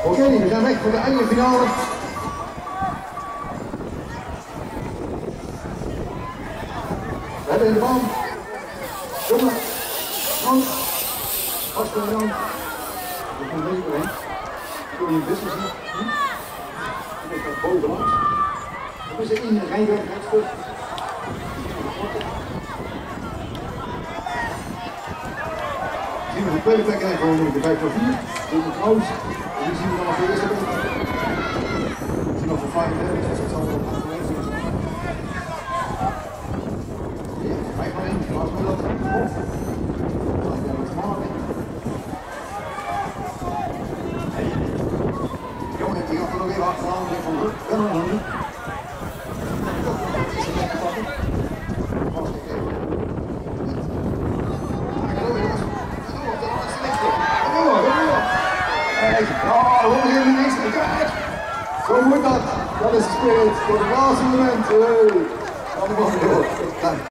Oké, we zijn weg voor de eindfinale. We hebben in de baan. Jongen, Frans, Oscar Jan. We gaan deze doorheen. Kun je best zien? Ik denk dat bovenlangs. Dat is in de rijweg, rechtstuk. Zien we de tweede plek en gewoon de 5 voor 4. Dit is Kroos. En die zien we dan als de eerste plek. We zien nog voor 5 dus dat zal wel gaan geweest zijn. Ja, 5 maar 1. Laat me dat. Jongen, die gaat er nog even achteraan. Ik van rug. Wel nog niet. Dat is een lekker pakken. Pas ik even. Ja, we hebben hier niks meer. Zo moet dat. Dat is de spirit voor het laatste moment. Hey.